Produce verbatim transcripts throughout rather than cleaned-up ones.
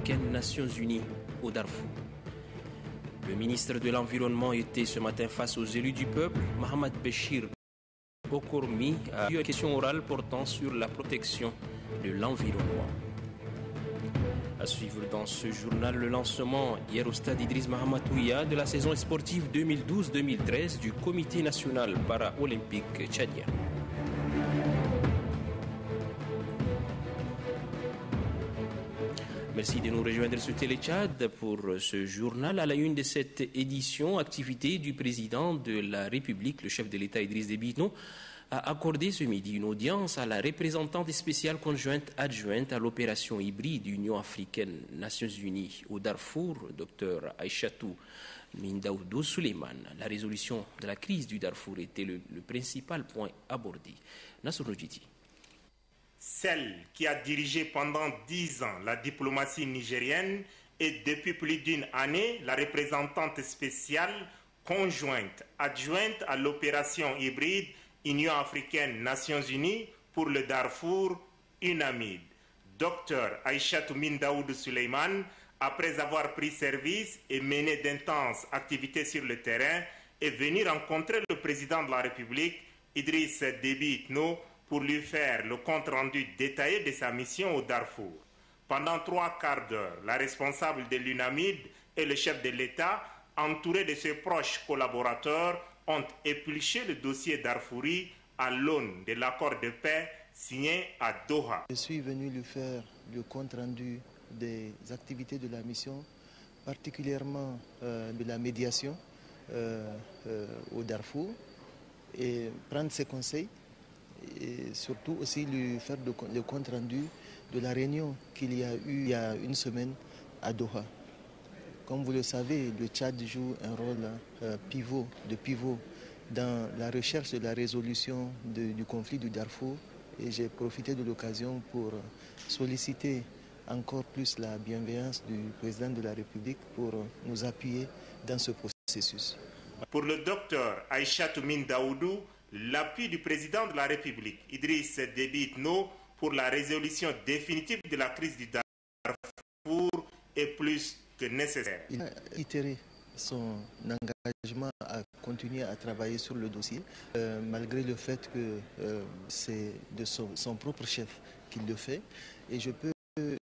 Nations Unies au Darfour. Le ministre de l'Environnement était ce matin face aux élus du peuple. Mohamed Béchir Okormi a eu une question orale portant sur la protection de l'environnement. À suivre dans ce journal le lancement hier au stade Idriss Mahamatouya de la saison sportive deux mille douze deux mille treize du Comité national para-olympique tchadien. Merci de nous rejoindre sur Télé-Tchad pour ce journal. À la une de cette édition, activité du président de la République, le chef de l'État Idriss Déby Itno, a accordé ce midi une audience à la représentante spéciale conjointe adjointe à l'opération hybride Union africaine-Nations Unies au Darfour, Dr Aïchatou Mindaoudou Suleiman. La résolution de la crise du Darfour était le, le principal point abordé. Nassour Nodjiti. Celle qui a dirigé pendant dix ans la diplomatie nigérienne et depuis plus d'une année la représentante spéciale conjointe adjointe à l'opération hybride Union africaine-Nations Unies pour le Darfour, UNAMID. Docteur Aïchatou Mindaoudou Suleiman, après avoir pris service et mené d'intenses activités sur le terrain, est venu rencontrer le président de la République, Idriss Déby Itno, pour lui faire le compte-rendu détaillé de sa mission au Darfour. Pendant trois quarts d'heure, la responsable de l'UNAMID et le chef de l'État, entourés de ses proches collaborateurs, ont épluché le dossier Darfouri à l'aune de l'accord de paix signé à Doha. Je suis venu lui faire le compte-rendu des activités de la mission, particulièrement euh, de la médiation euh, euh, au Darfour, et prendre ses conseils. Et surtout aussi lui faire le compte rendu de la réunion qu'il y a eu il y a une semaine à Doha. Comme vous le savez, le Tchad joue un rôle euh, pivot, de pivot dans la recherche de la résolution de, du conflit du Darfour, et j'ai profité de l'occasion pour solliciter encore plus la bienveillance du président de la République pour nous appuyer dans ce processus. Pour le docteur Aïchatou Mindaoudou, l'appui du président de la République, Idriss Déby Itno, pour la résolution définitive de la crise du Darfour est plus que nécessaire. Il a itéré son engagement à continuer à travailler sur le dossier, euh, malgré le fait que euh, c'est de son, son propre chef qu'il le fait. Et je peux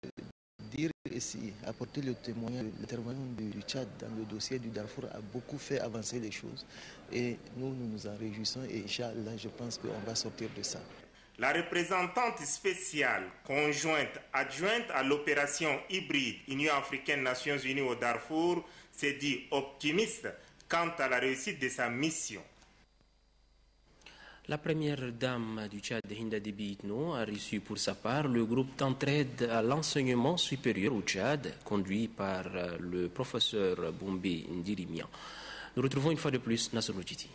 dire ici, apporter le témoignage, l'intervention du, du Tchad dans le dossier du Darfour a beaucoup fait avancer les choses. Et nous, nous nous en réjouissons et Inch'Allah, je pense qu'on va sortir de ça. La représentante spéciale conjointe adjointe à l'opération hybride Union africaine-Nations Unies au Darfour s'est dit optimiste quant à la réussite de sa mission. La première dame du Tchad, Hinda Déby Itno, a reçu pour sa part le groupe d'entraide à l'enseignement supérieur au Tchad, conduit par le professeur Bombé Ndirimian. Nous retrouvons une fois de plus Nassour Nodjiti.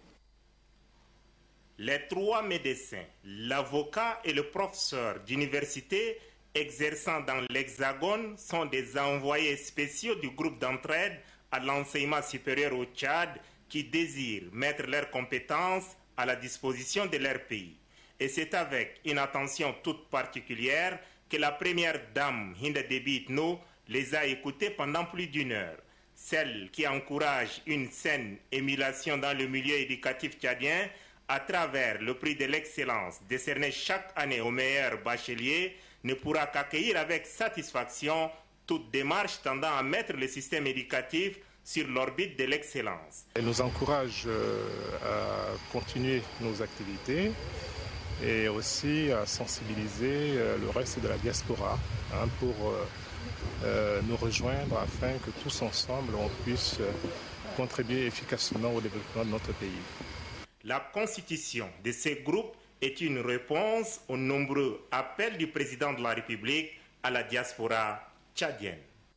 Les trois médecins, l'avocat et le professeur d'université exerçant dans l'Hexagone sont des envoyés spéciaux du groupe d'entraide à l'enseignement supérieur au Tchad qui désirent mettre leurs compétences à la disposition de leur pays. Et c'est avec une attention toute particulière que la première dame, Hinda Déby Itno, les a écoutés pendant plus d'une heure. Celle qui encourage une saine émulation dans le milieu éducatif tchadien à travers le prix de l'excellence décerné chaque année aux meilleurs bacheliers ne pourra qu'accueillir avec satisfaction toute démarche tendant à mettre le système éducatif sur l'orbite de l'excellence. Elle nous encourage euh, à continuer nos activités et aussi à sensibiliser euh, le reste de la diaspora hein, pour euh, euh, nous rejoindre afin que tous ensemble on puisse euh, contribuer efficacement au développement de notre pays. La constitution de ces groupes est une réponse aux nombreux appels du président de la République à la diaspora tchadienne.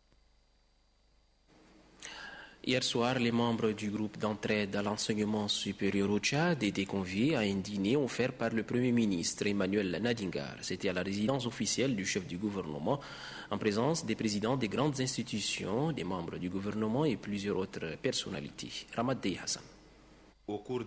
Hier soir, les membres du groupe d'entraide à l'enseignement supérieur au Tchad étaient conviés à un dîner offert par le Premier ministre Emmanuel Nadingar. C'était à la résidence officielle du chef du gouvernement, en présence des présidents des grandes institutions, des membres du gouvernement et plusieurs autres personnalités. Ramad Dey Hassan. Au cours de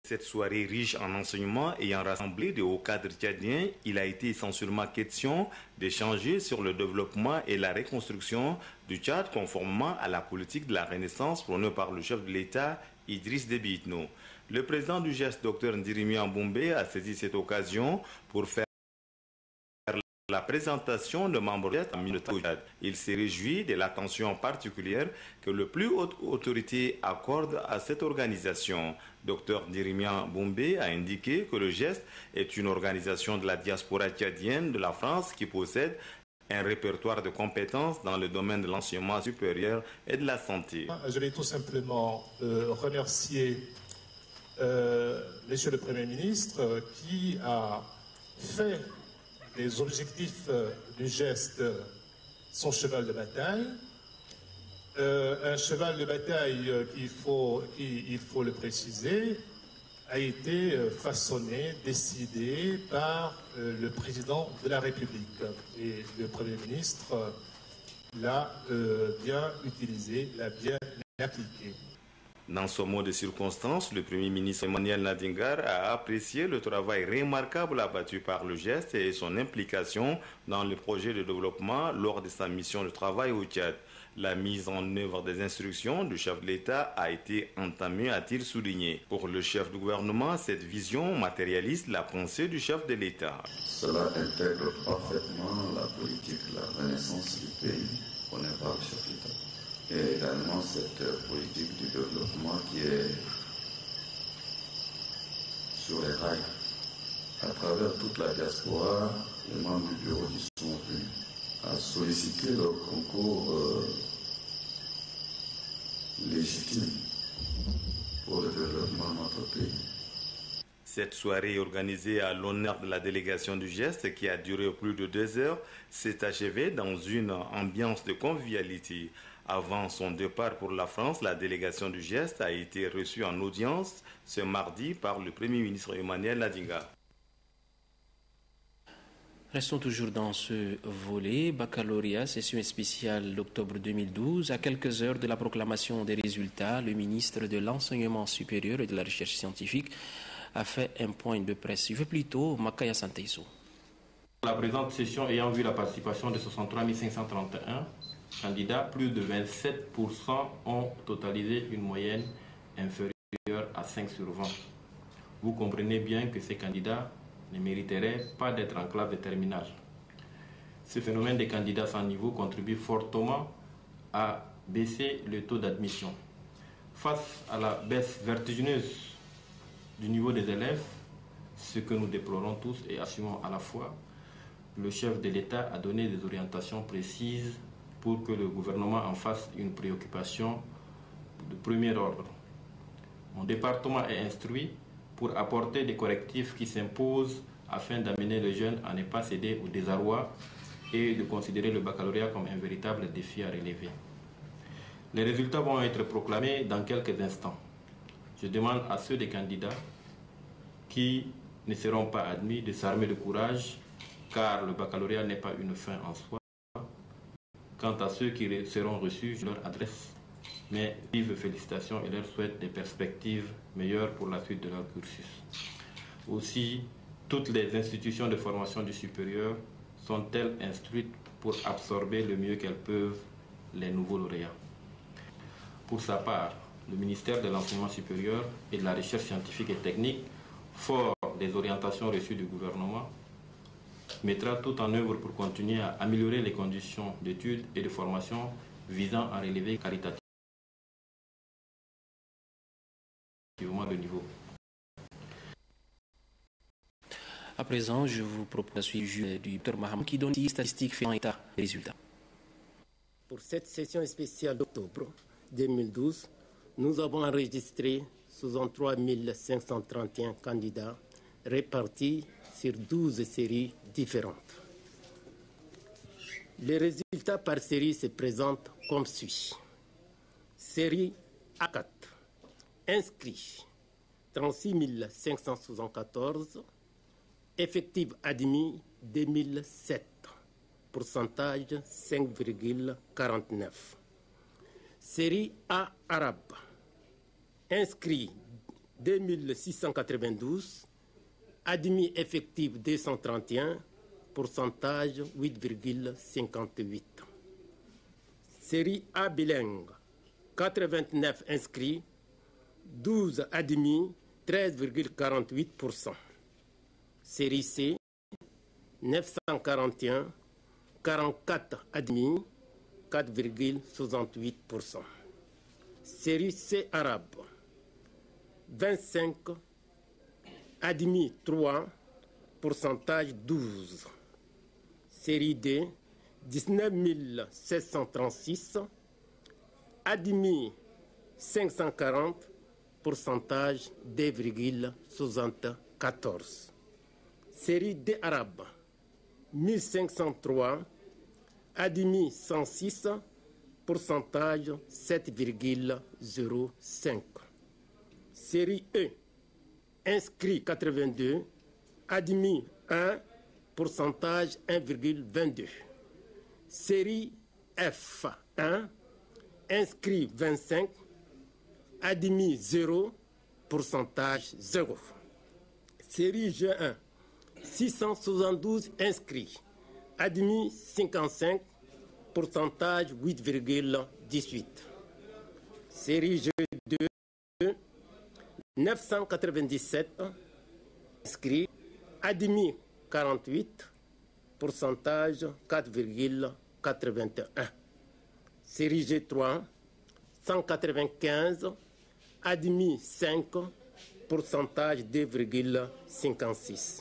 Cette soirée riche en enseignements ayant rassemblé de hauts cadres tchadiens, il a été essentiellement question d'échanger sur le développement et la reconstruction du Tchad conformément à la politique de la Renaissance prônée par le chef de l'État, Idriss Déby Itno. Le président du geste, Dr Ndirimi Amboumbé, a saisi cette occasion pour faire la présentation de membres de au Tchad. Il s'est réjoui de l'attention particulière que le plus haute autorité accorde à cette organisation. Dr Ndirimian Boumbé a indiqué que le geste est une organisation de la diaspora tchadienne de la France qui possède un répertoire de compétences dans le domaine de l'enseignement supérieur et de la santé. Je vais tout simplement euh, remercier euh, Monsieur le Premier ministre euh, qui a fait des objectifs euh, du geste euh, son cheval de bataille. Euh, un cheval de bataille, euh, qu'il faut, qui, il faut le préciser, a été euh, façonné, décidé par euh, le président de la République. Et le Premier ministre euh, l'a euh, bien utilisé, l'a bien appliqué. Dans ce mot de circonstance, le Premier ministre Emmanuel Nadingar a apprécié le travail remarquable abattu par le geste et son implication dans le projet de développement lors de sa mission de travail au Tchad. La mise en œuvre des instructions du chef de l'État a été entamée, a-t-il souligné. Pour le chef du gouvernement, cette vision matérialise la pensée du chef de l'État. Cela intègre parfaitement la politique de la renaissance du pays prônée par le chef de l'État. Et également cette politique du développement qui est sur les rails. À travers toute la diaspora, les membres du bureau qui sont venus à solliciter leur concours euh, légitime pour le développement de notre pays. Cette soirée organisée à l'honneur de la délégation du geste qui a duré plus de deux heures s'est achevée dans une ambiance de convivialité. Avant son départ pour la France, la délégation du geste a été reçue en audience ce mardi par le Premier ministre Emmanuel Nadingar. Restons toujours dans ce volet. Baccalauréat, session spéciale d'octobre deux mille douze. À quelques heures de la proclamation des résultats, le ministre de l'Enseignement supérieur et de la Recherche scientifique a fait un point de presse. Je veux plutôt Makaya Santeiso. La présente session ayant vu la participation de soixante-trois mille cinq cent trente et un candidats, plus de vingt-sept pour cent ont totalisé une moyenne inférieure à cinq sur vingt. Vous comprenez bien que ces candidats ne mériteraient pas d'être en classe de terminale. Ce phénomène des candidats sans niveau contribue fortement à baisser le taux d'admission. Face à la baisse vertigineuse du niveau des élèves, ce que nous déplorons tous et assumons à la fois, le chef de l'État a donné des orientations précises pour que le gouvernement en fasse une préoccupation de premier ordre. Mon département est instruit pour apporter des correctifs qui s'imposent afin d'amener les jeunes à ne pas céder au désarroi et de considérer le baccalauréat comme un véritable défi à relever. Les résultats vont être proclamés dans quelques instants. Je demande à ceux des candidats qui ne seront pas admis de s'armer de courage, car le baccalauréat n'est pas une fin en soi. Quant à ceux qui seront reçus, je leur adresse mes vives félicitations et leur souhaite des perspectives meilleures pour la suite de leur cursus. Aussi, toutes les institutions de formation du supérieur sont-elles instruites pour absorber le mieux qu'elles peuvent les nouveaux lauréats. Pour sa part, le ministère de l'Enseignement supérieur et de la Recherche scientifique et technique, fort des orientations reçues du gouvernement, mettra tout en œuvre pour continuer à améliorer les conditions d'études et de formation visant à relever caritativement le niveau. À présent, je vous propose de suivre du docteur Maham qui donne des statistiques faisant état des résultats. Pour cette session spéciale d'octobre deux mille douze, nous avons enregistré soixante-trois mille cinq cent trente et un candidats répartis sur douze séries différentes. Les résultats par série se présentent comme suit. Série A quatre, inscrits trente-six mille cinq cent soixante-quatorze, effectif admis deux mille sept, pourcentage cinq virgule quarante-neuf. Série A arabe, inscrits deux mille six cent quatre-vingt-douze, admis effectif deux cent trente et un, pourcentage huit virgule cinquante-huit. Série A bilingue, quatre-vingt-neuf inscrits, douze admis, treize virgule quarante-huit pour cent. Série C, neuf cent quarante et un, quarante-quatre admis, quatre virgule soixante-huit pour cent. Série C arabe, vingt-cinq, admis trois, pourcentage douze. Série D, dix-neuf mille sept cent trente-six, admis cinq cent quarante, pourcentage deux virgule soixante-quatorze. Série D arabe, mille cinq cent trois, admis cent six, pourcentage sept virgule zéro cinq. Série E, inscrit quatre-vingt-deux, admis un, pourcentage un virgule vingt-deux. Série F un, inscrit vingt-cinq, admis zéro, pourcentage zéro. Série G un, six cent soixante-douze inscrits, admis cinquante-cinq, pourcentage huit virgule dix-huit. Série G deux, neuf cent quatre-vingt-dix-sept inscrits, admis quarante-huit, pourcentage quatre virgule quatre-vingt-un. Série G trois, cent quatre-vingt-quinze, admis cinq, pourcentage deux virgule cinquante-six.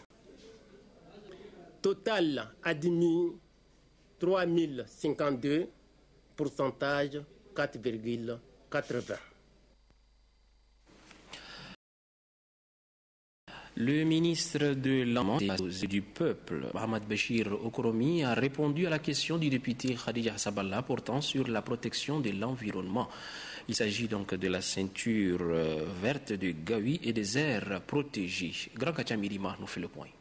Total admis trois mille cinquante-deux, pourcentage quatre virgule quatre-vingts. Le ministre de l'Environnement et du Peuple, Mohamed Bachir Okoromi, a répondu à la question du député Khadija Saballa portant sur la protection de l'environnement. Il s'agit donc de la ceinture verte de Gaoui et des aires protégées. Grand Kachamirima nous fait le point.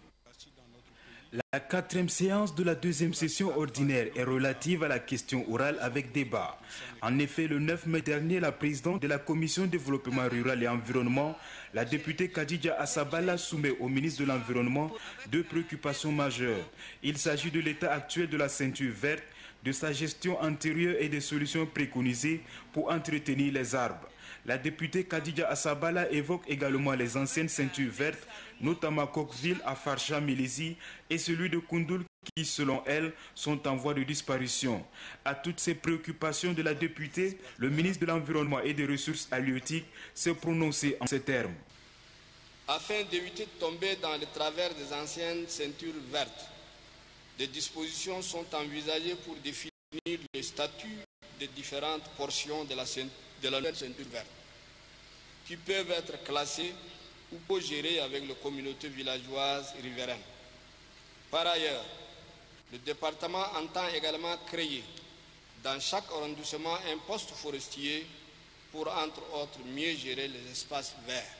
La quatrième séance de la deuxième session ordinaire est relative à la question orale avec débat. En effet, le neuf mai dernier, la présidente de la Commission développement rural et environnement, la députée Khadija Asabala, soumet au ministre de l'Environnement deux préoccupations majeures. Il s'agit de l'état actuel de la ceinture verte, de sa gestion antérieure et des solutions préconisées pour entretenir les arbres. La députée Khadija Asabala évoque également les anciennes ceintures vertes, notamment Coqueville à Farcha Mélési et celui de Koundoul qui, selon elle, sont en voie de disparition. À toutes ces préoccupations de la députée, le ministre de l'Environnement et des Ressources halieutiques s'est prononcé en ces termes. Afin d'éviter de tomber dans le travers des anciennes ceintures vertes, des dispositions sont envisagées pour définir le statut des différentes portions de la, de la nouvelle ceinture verte, qui peuvent être classées ou co-gérées avec les communautés villageoises riveraines. Par ailleurs, le département entend également créer dans chaque arrondissement un poste forestier pour, entre autres, mieux gérer les espaces verts.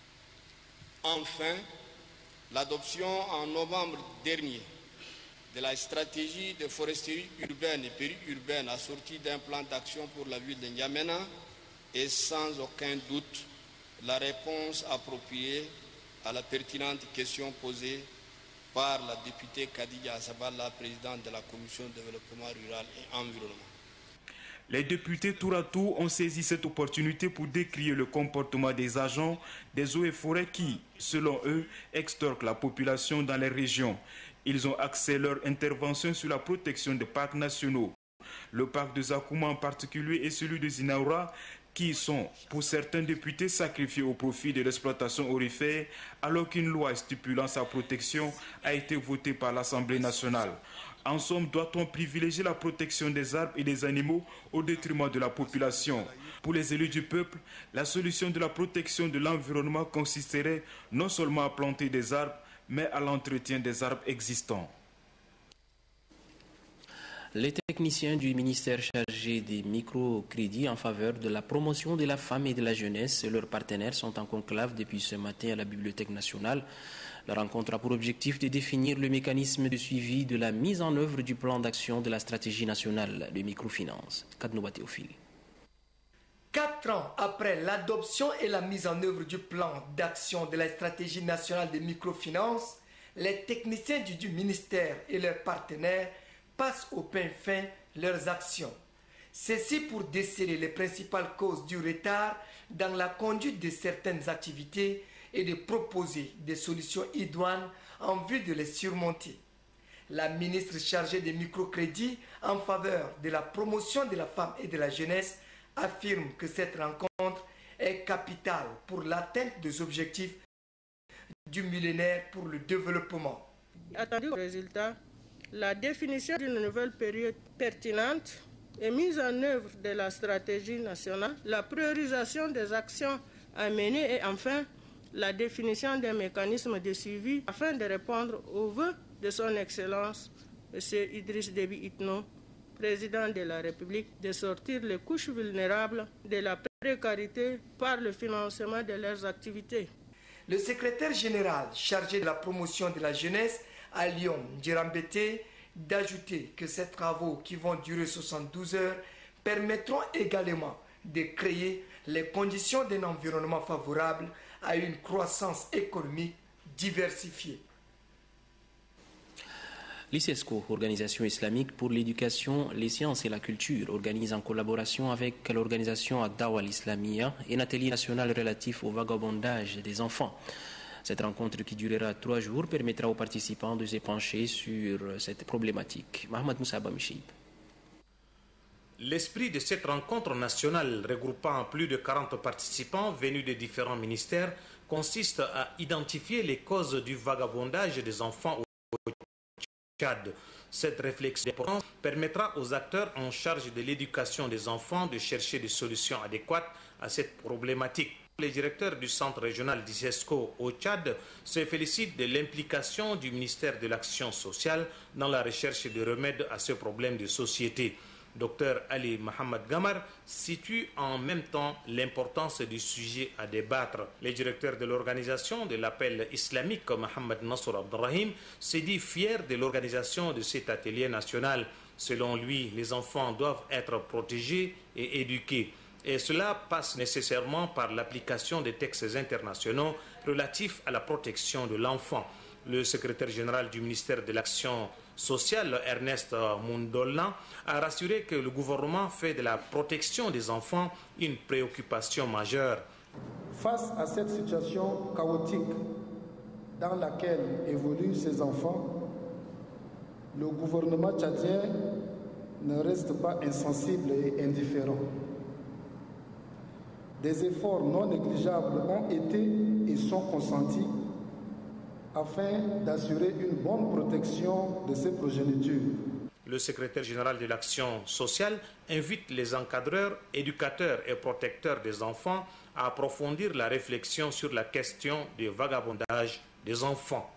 Enfin, l'adoption en novembre dernier de la stratégie de foresterie urbaine et périurbaine assortie d'un plan d'action pour la ville de N'Djamena est sans aucun doute la réponse appropriée à la pertinente question posée par la députée Khadija Asabala, présidente de la Commission de développement rural et environnement. Les députés tour à tour ont saisi cette opportunité pour décrier le comportement des agents des eaux et forêts qui, selon eux, extorquent la population dans les régions. Ils ont axé leur intervention sur la protection des parcs nationaux. Le parc de Zakouma en particulier et celui de Zinaoura, qui sont, pour certains députés, sacrifiés au profit de l'exploitation aurifère, alors qu'une loi stipulant sa protection a été votée par l'Assemblée nationale. En somme, doit-on privilégier la protection des arbres et des animaux au détriment de la population? Pour les élus du peuple, la solution de la protection de l'environnement consisterait non seulement à planter des arbres, mais à l'entretien des arbres existants. Les techniciens du ministère chargé des microcrédits en faveur de la promotion de la femme et de la jeunesse et leurs partenaires sont en conclave depuis ce matin à la Bibliothèque nationale. La rencontre a pour objectif de définir le mécanisme de suivi de la mise en œuvre du plan d'action de la stratégie nationale de microfinance. Kadnouba Théophile. Quatre ans après l'adoption et la mise en œuvre du plan d'action de la stratégie nationale de microfinance, les techniciens du, du ministère et leurs partenaires passent au pain fin leurs actions. Ceci pour déceler les principales causes du retard dans la conduite de certaines activités et de proposer des solutions idoines en vue de les surmonter. La ministre chargée des microcrédits en faveur de la promotion de la femme et de la jeunesse affirme que cette rencontre est capitale pour l'atteinte des objectifs du millénaire pour le développement. Attendu au résultat, la définition d'une nouvelle période pertinente et mise en œuvre de la stratégie nationale, la priorisation des actions à mener et enfin la définition des mécanismes de suivi afin de répondre aux vœux de son Excellence, M. Idriss Déby Itno, président de la République, de sortir les couches vulnérables de la précarité par le financement de leurs activités. Le secrétaire général chargé de la promotion de la jeunesse à Lyon, Djirambete, d'ajouter que ces travaux qui vont durer soixante-douze heures permettront également de créer les conditions d'un environnement favorable à une croissance économique diversifiée. L'I C E S C O, Organisation islamique pour l'éducation, les sciences et la culture, organise en collaboration avec l'organisation Ad-Dawa al-Islamiyya un atelier national relatif au vagabondage des enfants. Cette rencontre qui durera trois jours permettra aux participants de se pencher sur cette problématique. Mohamed Moussa Bamchib. L'esprit de cette rencontre nationale regroupant plus de quarante participants venus de différents ministères consiste à identifier les causes du vagabondage des enfants au Tchad. Cette réflexion d'importance permettra aux acteurs en charge de l'éducation des enfants de chercher des solutions adéquates à cette problématique. Le directeur du centre régional d'I C E S C O au Tchad se félicite de l'implication du ministère de l'Action sociale dans la recherche de remèdes à ce problème de société. Docteur Ali Mohamed Gamar situe en même temps l'importance du sujet à débattre. Le directeur de l'organisation de l'appel islamique, Mohamed Nasr Abdelrahim, se dit fier de l'organisation de cet atelier national. Selon lui, les enfants doivent être protégés et éduqués. Et cela passe nécessairement par l'application des textes internationaux relatifs à la protection de l'enfant. Le secrétaire général du ministère de l'Action sociale, Ernest Mundolan, a rassuré que le gouvernement fait de la protection des enfants une préoccupation majeure. Face à cette situation chaotique dans laquelle évoluent ces enfants, le gouvernement tchadien ne reste pas insensible et indifférent. Des efforts non négligeables ont été et sont consentis afin d'assurer une bonne protection de ces progénitures. Le secrétaire général de l'Action sociale invite les encadreurs, éducateurs et protecteurs des enfants à approfondir la réflexion sur la question du vagabondage des enfants.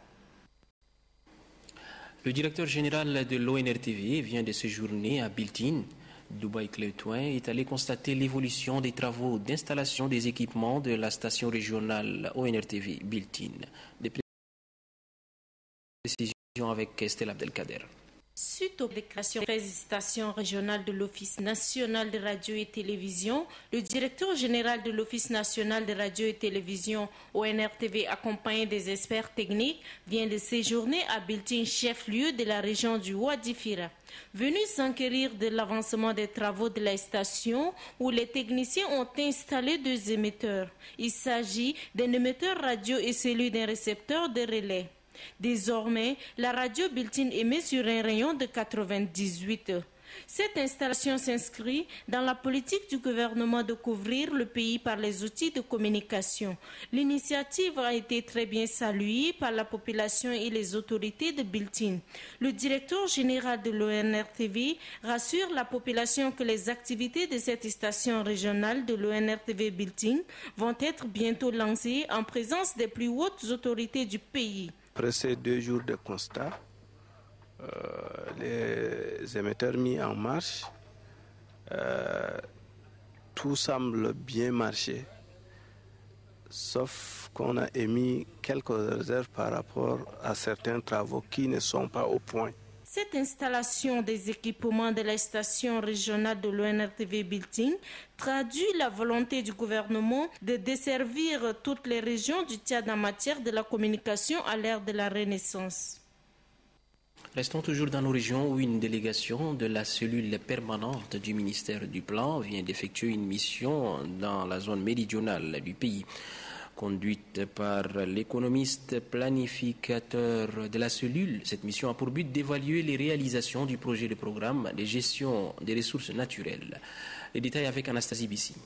Le directeur général de l'O N R T V vient de séjourner à Biltine. Dubaï Clétoin est allé constater l'évolution des travaux d'installation des équipements de la station régionale O N R T V Biltine. Des précisions avec Estelle Abdelkader. Suite aux déclarations des stations régionales de l'Office national de radio et télévision, le directeur général de l'Office national de radio et télévision O N R T V, accompagné des experts techniques, vient de séjourner à Biltine, chef-lieu de la région du Ouadifira. Venu s'enquérir de l'avancement des travaux de la station où les techniciens ont installé deux émetteurs. Il s'agit d'un émetteur radio et celui d'un récepteur de relais. Désormais, la radio Biltine émet sur un rayon de quatre-vingt-dix-huit. Cette installation s'inscrit dans la politique du gouvernement de couvrir le pays par les outils de communication. L'initiative a été très bien saluée par la population et les autorités de Biltine. Le directeur général de l'O N R T V rassure la population que les activités de cette station régionale de l'O N R T V Biltine vont être bientôt lancées en présence des plus hautes autorités du pays. Après ces deux jours de constat, euh, les émetteurs mis en marche, euh, tout semble bien marcher, sauf qu'on a émis quelques réserves par rapport à certains travaux qui ne sont pas au point. Cette installation des équipements de la station régionale de l'O N R T V Building traduit la volonté du gouvernement de desservir toutes les régions du Tchad en matière de la communication à l'ère de la Renaissance. Restons toujours dans nos régions où une délégation de la cellule permanente du ministère du Plan vient d'effectuer une mission dans la zone méridionale du pays. Conduite par l'économiste planificateur de la cellule, cette mission a pour but d'évaluer les réalisations du projet de programme de gestion des ressources naturelles. Les détails avec Anastasie Bissi.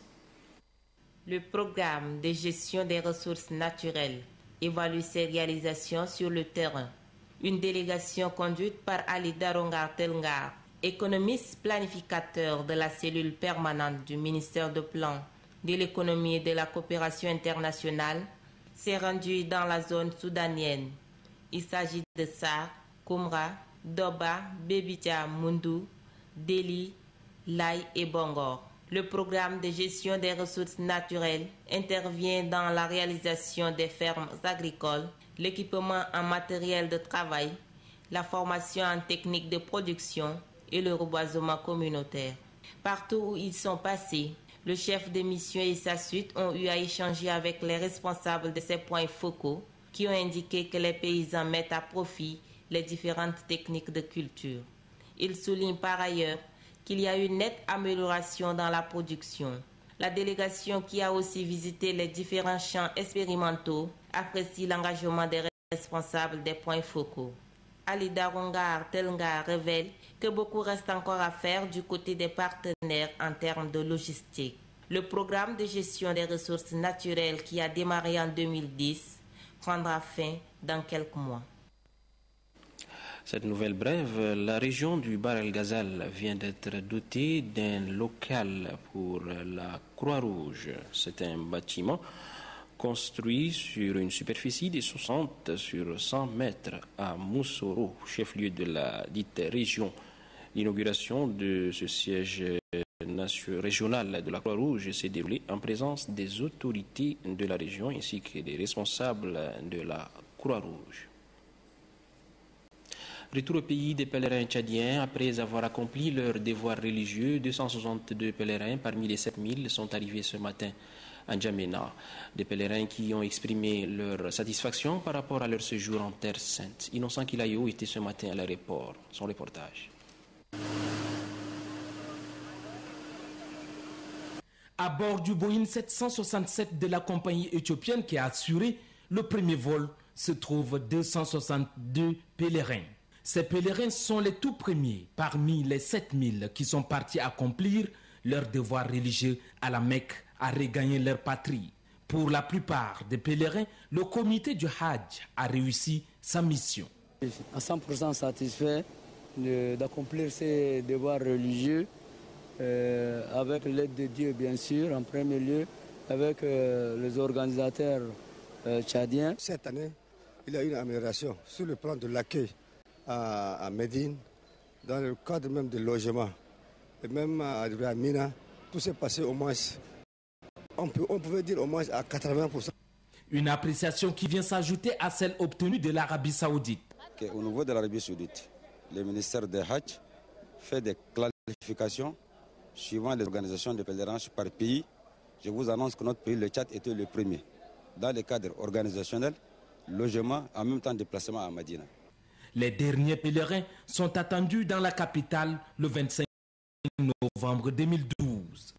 Le programme de gestion des ressources naturelles évalue ses réalisations sur le terrain. Une délégation conduite par Ali Darongar Telngar, économiste planificateur de la cellule permanente du ministère du Plan, de l'économie et de la coopération internationale, s'est rendue dans la zone soudanienne. Il s'agit de Sar, Koumra, Doba, Bebidja, Mundu, Deli, Lai et Bongor. Le programme de gestion des ressources naturelles intervient dans la réalisation des fermes agricoles, l'équipement en matériel de travail, la formation en techniques de production et le reboisement communautaire. Partout où ils sont passés, le chef de mission et sa suite ont eu à échanger avec les responsables de ces points focaux qui ont indiqué que les paysans mettent à profit les différentes techniques de culture. Ils soulignent par ailleurs qu'il y a une nette amélioration dans la production. La délégation qui a aussi visité les différents champs expérimentaux apprécie l'engagement des responsables des points focaux. Ali Darongar Telngar révèle que beaucoup reste encore à faire du côté des partenaires en termes de logistique. Le programme de gestion des ressources naturelles qui a démarré en deux mille dix prendra fin dans quelques mois. Cette nouvelle brève, la région du Bahr El Ghazal vient d'être dotée d'un local pour la Croix-Rouge. C'est un bâtiment construit sur une superficie de soixante sur cent mètres à Moussoro, chef-lieu de la dite région. L'inauguration de ce siège régional de la Croix-Rouge s'est déroulée en présence des autorités de la région ainsi que des responsables de la Croix-Rouge. Retour au pays des pèlerins tchadiens. Après avoir accompli leur devoir religieux, deux cent soixante-deux pèlerins parmi les sept mille sont arrivés ce matin à N'Djamena. Des pèlerins qui ont exprimé leur satisfaction par rapport à leur séjour en Terre Sainte. Innocent Kilayo était ce matin à l'aéroport. Son reportage. À bord du Boeing sept cent soixante-sept de la compagnie éthiopienne qui a assuré le premier vol se trouvent deux cent soixante-deux pèlerins. Ces pèlerins sont les tout premiers parmi les sept mille qui sont partis accomplir leur devoir religieux à la Mecque, à regagner leur patrie. Pour la plupart des pèlerins, le comité du Hajj a réussi sa mission. À cent pour cent satisfait d'accomplir ces devoirs religieux euh, avec l'aide de Dieu, bien sûr, en premier lieu, avec euh, les organisateurs euh, tchadiens. Cette année, il y a une amélioration sur le plan de l'accueil à, à Médine, dans le cadre même du logement, et même à, à Mina, tout s'est passé au moins, on, peut, on pouvait dire au moins à quatre-vingts pour cent. Une appréciation qui vient s'ajouter à celle obtenue de l'Arabie Saoudite. Au niveau de l'Arabie Saoudite, le ministère des Hajj fait des clarifications suivant les organisations de pèlerinage par pays. Je vous annonce que notre pays, le Tchad, était le premier. Dans le cadre organisationnel, logement, en même temps déplacement à Madina. Les derniers pèlerins sont attendus dans la capitale le vingt-cinq novembre deux mille douze.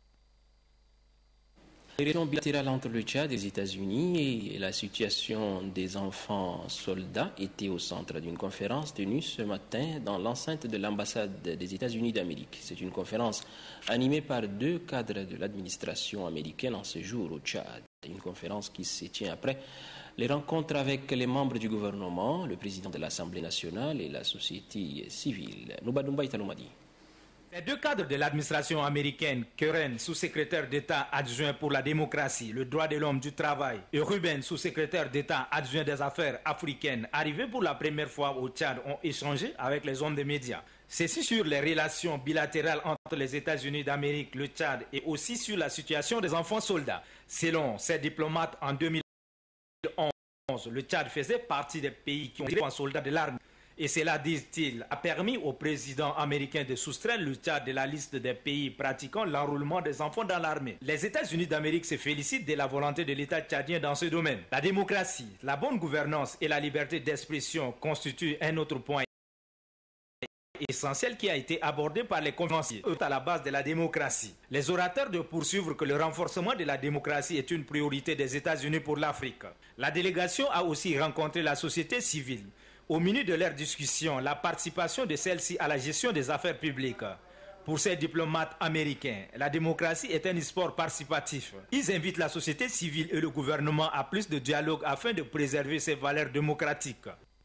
Les relations bilatérales entre le Tchad et les États-Unis et la situation des enfants soldats étaient au centre d'une conférence tenue ce matin dans l'enceinte de l'ambassade des États-Unis d'Amérique. C'est une conférence animée par deux cadres de l'administration américaine en séjour au Tchad. Une conférence qui se tient après les rencontres avec les membres du gouvernement, le président de l'Assemblée nationale et la société civile. Noubadumba Italomadi. Les deux cadres de l'administration américaine, Keren, sous-secrétaire d'État adjoint pour la démocratie, le droit de l'homme, du travail, et Ruben, sous-secrétaire d'État adjoint des affaires africaines, arrivés pour la première fois au Tchad, ont échangé avec les hommes des médias. Ceci sur les relations bilatérales entre les États-Unis d'Amérique, le Tchad, et aussi sur la situation des enfants soldats. Selon ces diplomates, en deux mille onze, le Tchad faisait partie des pays qui ont des enfants soldats de l'armée. Et cela, disent-ils, a permis au président américain de soustraire le Tchad de la liste des pays pratiquant l'enrôlement des enfants dans l'armée. Les États-Unis d'Amérique se félicitent de la volonté de l'État tchadien dans ce domaine. La démocratie, la bonne gouvernance et la liberté d'expression constituent un autre point essentiel qui a été abordé par les conférenciers à la base de la démocratie. Les orateurs de poursuivre que le renforcement de la démocratie est une priorité des États-Unis pour l'Afrique. La délégation a aussi rencontré la société civile. Au milieu de leur discussion, la participation de celle-ci à la gestion des affaires publiques. Pour ces diplomates américains, la démocratie est un sport participatif. Ils invitent la société civile et le gouvernement à plus de dialogue afin de préserver ces valeurs démocratiques.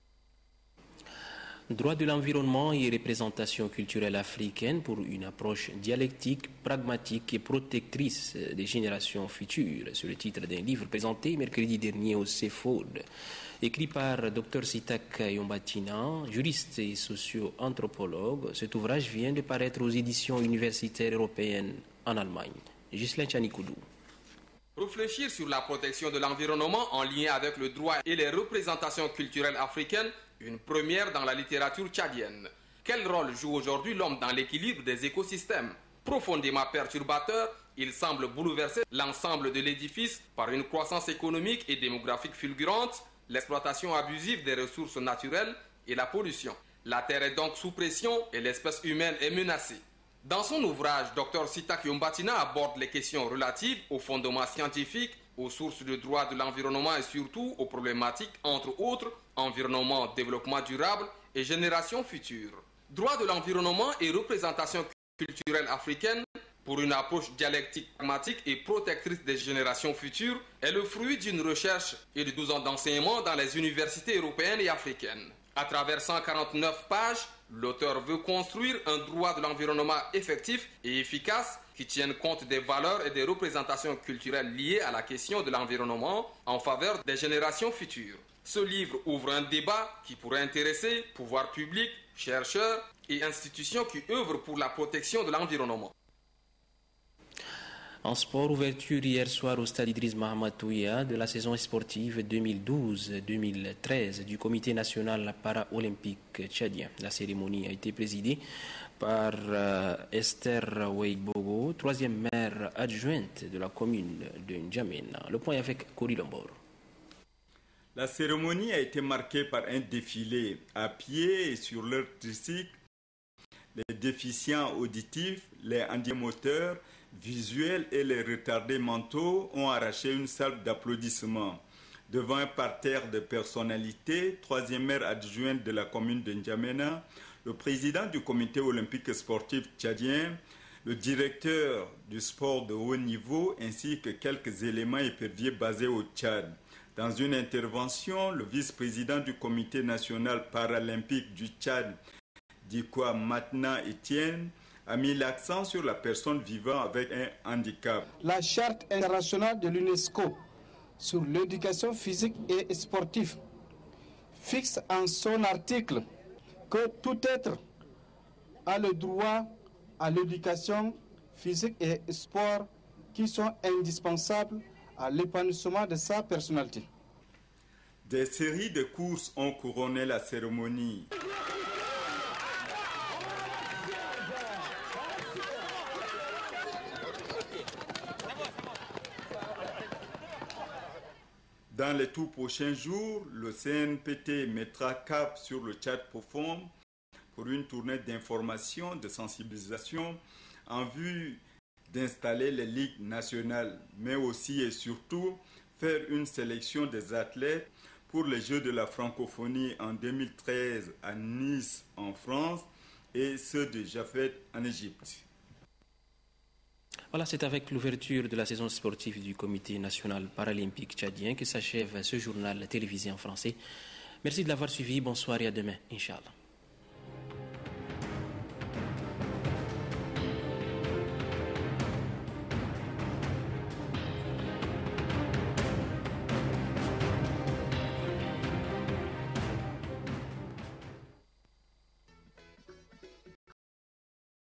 Droit de l'environnement et représentation culturelle africaine pour une approche dialectique, pragmatique et protectrice des générations futures. C'est le titre d'un livre présenté mercredi dernier au CEFOD. Écrit par Dr Sitak Yombatina, juriste et socio-anthropologue, cet ouvrage vient de paraître aux éditions universitaires européennes en Allemagne. Ghislain Chanikoudou. Réfléchir sur la protection de l'environnement en lien avec le droit et les représentations culturelles africaines, une première dans la littérature tchadienne. Quel rôle joue aujourd'hui l'homme dans l'équilibre des écosystèmes? Profondément perturbateur, il semble bouleverser l'ensemble de l'édifice par une croissance économique et démographique fulgurante, l'exploitation abusive des ressources naturelles et la pollution. La Terre est donc sous pression et l'espèce humaine est menacée. Dans son ouvrage, Dr Sitak Yombatina aborde les questions relatives aux fondements scientifiques, aux sources de droit de l'environnement et surtout aux problématiques, entre autres, environnement, développement durable et génération future. Droit de l'environnement et représentation culturelle africaine pour une approche dialectique, pragmatique et protectrice des générations futures est le fruit d'une recherche et de douze ans d'enseignement dans les universités européennes et africaines. À travers cent quarante-neuf pages, l'auteur veut construire un droit de l'environnement effectif et efficace qui tienne compte des valeurs et des représentations culturelles liées à la question de l'environnement en faveur des générations futures. Ce livre ouvre un débat qui pourrait intéresser pouvoirs publics, chercheurs et institutions qui œuvrent pour la protection de l'environnement. En sport, ouverture hier soir au stade Idriss Mahamatouya de la saison sportive deux mille douze deux mille treize du Comité national para-olympique tchadien. La cérémonie a été présidée par euh, Esther Weigbogo, troisième maire adjointe de la commune de N'Djamena. Le point avec Cory Lombor. La cérémonie a été marquée par un défilé à pied et sur leur tricycle. Les déficients auditifs, les handicapés visuels et les retardés mentaux ont arraché une salle d'applaudissements. Devant un parterre de personnalités, troisième maire adjointe de la commune de N'Djamena, le président du comité olympique sportif tchadien, le directeur du sport de haut niveau ainsi que quelques éléments éperviers basés au Tchad. Dans une intervention, le vice-président du comité national paralympique du Tchad, Dikwa Matna Etienne, a mis l'accent sur la personne vivant avec un handicap. La charte internationale de l'UNESCO sur l'éducation physique et sportive fixe en son article que tout être a le droit à l'éducation physique et sport qui sont indispensables à l'épanouissement de sa personnalité. Des séries de courses ont couronné la cérémonie. Dans les tout prochains jours, le C N P T mettra cap sur le Tchad profond pour une tournée d'information, de sensibilisation en vue d'installer les ligues nationales, mais aussi et surtout faire une sélection des athlètes pour les Jeux de la francophonie en deux mille treize à Nice en France et ceux de Jafet en Égypte. Voilà, c'est avec l'ouverture de la saison sportive du Comité national paralympique tchadien que s'achève ce journal télévisé en français. Merci de l'avoir suivi. Bonsoir et à demain, Inch'Allah.